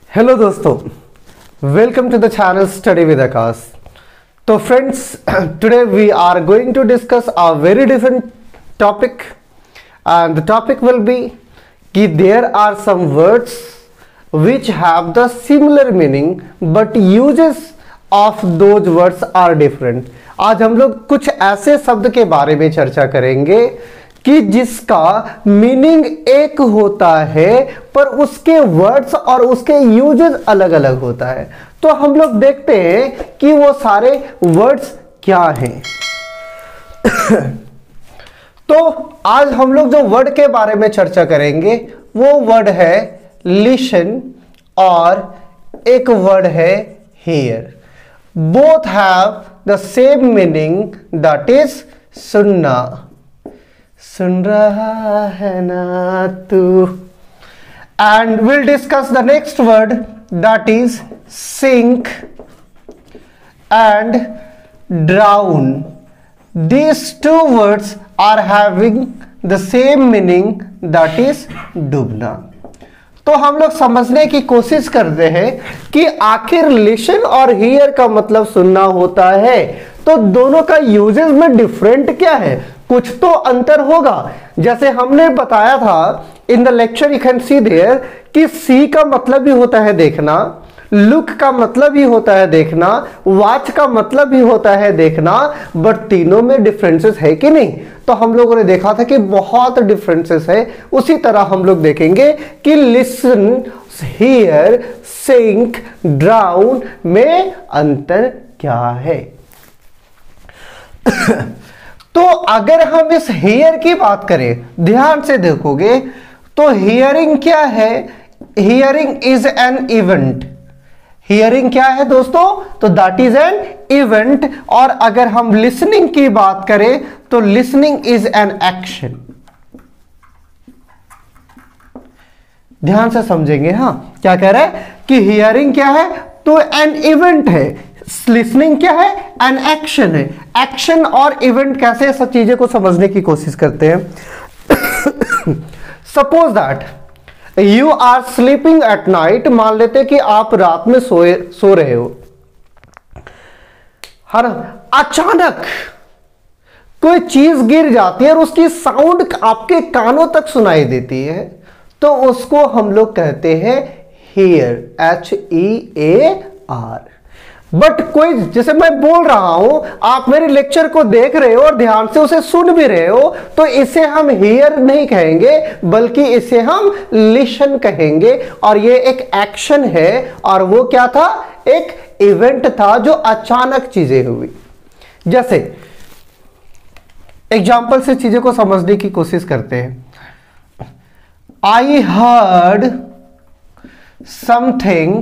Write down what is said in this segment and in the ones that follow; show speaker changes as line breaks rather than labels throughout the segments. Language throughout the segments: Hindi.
हेलो दोस्तों, welcome to the channel study with Akash. तो friends, today we are going to discuss a very different topic and the topic will be कि there are some words which have the similar meaning but uses of those words are different। आज हम लोग कुछ ऐसे शब्द के बारे में चर्चा करेंगे कि जिसका मीनिंग एक होता है पर उसके वर्ड्स और उसके यूजेस अलग अलग होता है। तो हम लोग देखते हैं कि वो सारे वर्ड्स क्या हैं। तो आज हम लोग जो वर्ड के बारे में चर्चा करेंगे वो वर्ड है लिसन और एक वर्ड है here. Both have the same meaning, that is सुनना। सुन रहा है ना तू। And will discuss the next word, that is sink and drown. These two words are having the same meaning, that is डूबना। तो हम लोग समझने की कोशिश करते हैं कि आखिर लिसन और हियर का मतलब सुनना होता है, तो दोनों का यूजेस में डिफरेंट क्या है, कुछ तो अंतर होगा। जैसे हमने बताया था in the lecture, you can see there कि सी का मतलब भी होता है देखना, लुक का मतलब ही होता है देखना, वॉच का मतलब ही होता है देखना, बट तीनों में डिफरेंसेस है कि नहीं। तो हम लोगों ने देखा था कि बहुत डिफरेंसेस है। उसी तरह हम लोग देखेंगे कि लिसन, हियर, सिंक, ड्राउन में अंतर क्या है। तो अगर हम इस हियर की बात करें, ध्यान से देखोगे तो हियरिंग क्या है, hearing is an event. Hearing क्या है दोस्तों, तो दैट इज एन इवेंट। और अगर हम लिसनिंग की बात करें तो लिसनिंग इज एन एक्शन। ध्यान से समझेंगे। हाँ, क्या कह रहा है कि हियरिंग क्या है, तो एन इवेंट है। लिसनिंग क्या है, एन एक्शन है। एक्शन और इवेंट कैसे, सब चीजें को समझने की कोशिश करते हैं। Suppose that you are sleeping at night. मान लेते कि आप रात में सो रहे हो, हर अचानक कोई चीज गिर जाती है और उसकी साउंड आपके कानों तक सुनाई देती है, तो उसको हम लोग कहते हैं हियर, HEAR। बट कोई, जैसे मैं बोल रहा हूं, आप मेरे लेक्चर को देख रहे हो और ध्यान से उसे सुन भी रहे हो, तो इसे हम हियर नहीं कहेंगे बल्कि इसे हम लिसन कहेंगे। और ये एक एक्शन है और वो क्या था, एक इवेंट था जो अचानक चीजें हुई। जैसे एग्जाम्पल से चीजें को समझने की कोशिश करते हैं। I heard something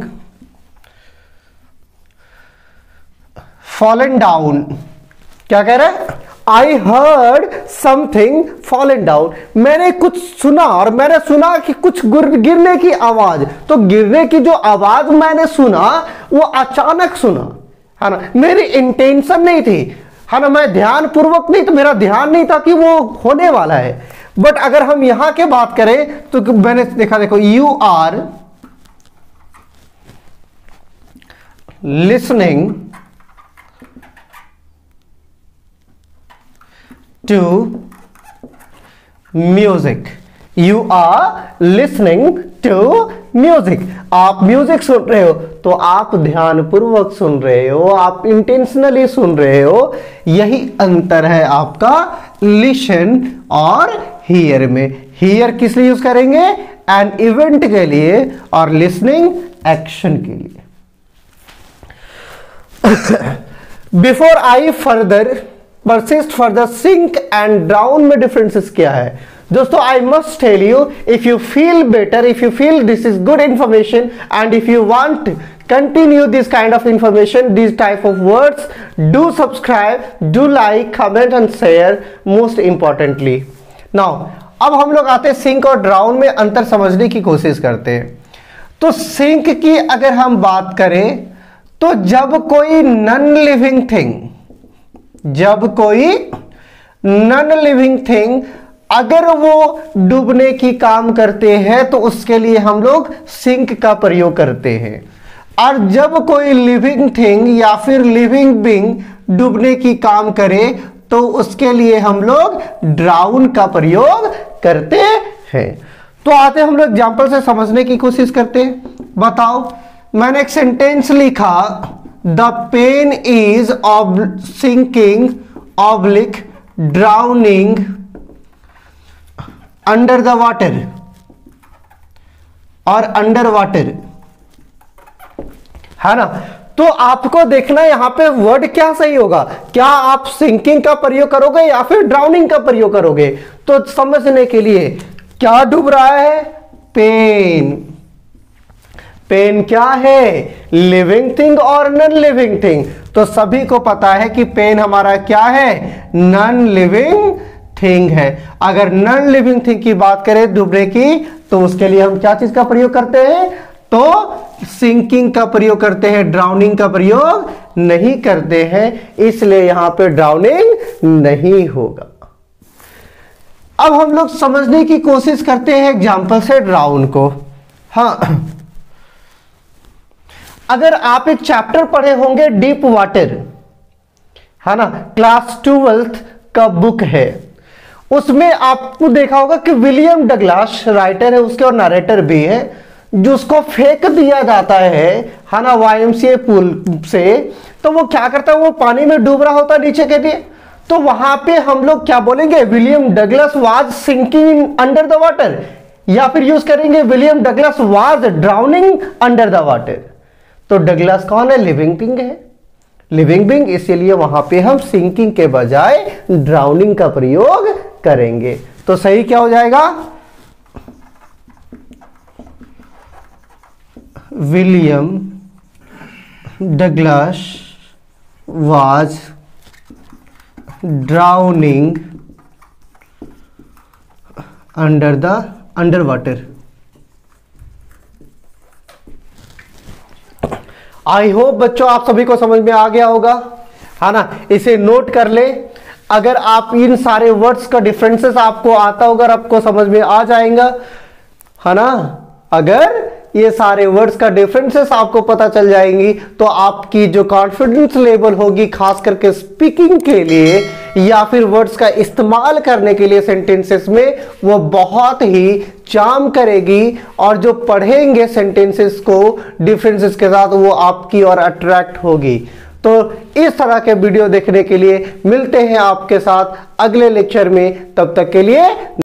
fallen down. क्या कह रहा है, I heard something fallen down. मैंने कुछ सुना और मैंने सुना कि कुछ गिरने की आवाज। तो गिरने की जो आवाज मैंने सुना वो अचानक सुना, है ना, मेरी इंटेंशन नहीं थी, है ना, मैं ध्यान पूर्वक नहीं, तो मेरा ध्यान नहीं था कि वो होने वाला है। बट अगर हम यहां के बात करें तो मैंने देखा, देखो, you are listening to music। You are listening to music। आप म्यूजिक सुन रहे हो तो आप ध्यानपूर्वक सुन रहे हो, आप इंटेंशनली सुन रहे हो। यही अंतर है आपका लिसन और हियर में। हियर किस लिए यूज करेंगे, एन इवेंट के लिए, और लिसनिंग एक्शन के लिए। Before I further persist further, sink and drown में differences क्या है दोस्तों। I must tell you, if you feel better, if you feel this is good information and if you want to continue this kind of information, these type of words, do subscribe, do like, comment and share, most importantly। now अब हम लोग आते हैं सिंक और ड्राउन में अंतर समझने की कोशिश करते हैं। तो सिंक की अगर हम बात करें तो जब कोई नॉन लिविंग थिंग, जब कोई नॉन लिविंग थिंग अगर वो डूबने की काम करते हैं तो उसके लिए हम लोग सिंक का प्रयोग करते हैं। और जब कोई लिविंग थिंग या फिर लिविंग बीइंग डूबने की काम करे तो उसके लिए हम लोग ड्राउन का प्रयोग करते हैं। तो आते हम लोग एग्जांपल से समझने की कोशिश करते हैं। बताओ, मैंने एक सेंटेंस लिखा, the pen is sinking oblique drowning under the water और अंडर वाटर, है ना। तो आपको देखना यहां पे वर्ड क्या सही होगा, क्या आप सिंकिंग का प्रयोग करोगे या फिर ड्राउनिंग का प्रयोग करोगे। तो समझने के लिए क्या डूब रहा है, पेन। पेन क्या है, लिविंग थिंग और नॉन लिविंग थिंग। तो सभी को पता है कि पेन हमारा क्या है, नॉन लिविंग थिंग है। अगर नॉन लिविंग थिंग की बात करें डूबने की, तो उसके लिए हम क्या चीज का प्रयोग करते हैं, तो सिंकिंग का प्रयोग करते हैं, ड्राउनिंग का प्रयोग नहीं करते हैं। इसलिए यहां पे ड्राउनिंग नहीं होगा। अब हम लोग समझने की कोशिश करते हैं एग्जांपल से ड्राउन को। हाँ, अगर आप एक चैप्टर पढ़े होंगे डीप वाटर, है ना, क्लास 12th का बुक है, उसमें आपको देखा होगा कि विलियम डगलास राइटर है उसके और नरेटर भी है, जो उसको फेंक दिया जाता है ना, वाईएमसीए पूल से। तो वो क्या करता है, वो पानी में डूब रहा होता है नीचे के लिए। तो वहां पे हम लोग क्या बोलेंगे, William Douglas was sinking under the water, या फिर यूज करेंगे William Douglas was drowning under the water. तो डगलस कौन है, लिविंग थिंग है, लिविंग बीइंग, इसीलिए वहां पे हम सिंकिंग के बजाय ड्राउनिंग का प्रयोग करेंगे। तो सही क्या हो जाएगा, William Douglas was drowning under water. I hope बच्चों आप सभी को समझ में आ गया होगा, है ना। इसे नोट कर ले। अगर आप इन सारे वर्ड्स का डिफरेंसेस आपको आता होगा, आपको समझ में आ जाएगा, है ना। अगर ये सारे वर्ड्स का डिफरेंसेस आपको पता चल जाएंगी तो आपकी जो कॉन्फिडेंस लेवल होगी, खास करके स्पीकिंग के लिए या फिर वर्ड्स का इस्तेमाल करने के लिए सेंटेंसेस में, वो बहुत ही चार्म करेगी। और जो पढ़ेंगे सेंटेंसेस को डिफरेंसेस के साथ, वो आपकी और अट्रैक्ट होगी। तो इस तरह के वीडियो देखने के लिए मिलते हैं आपके साथ अगले लेक्चर में। तब तक के लिए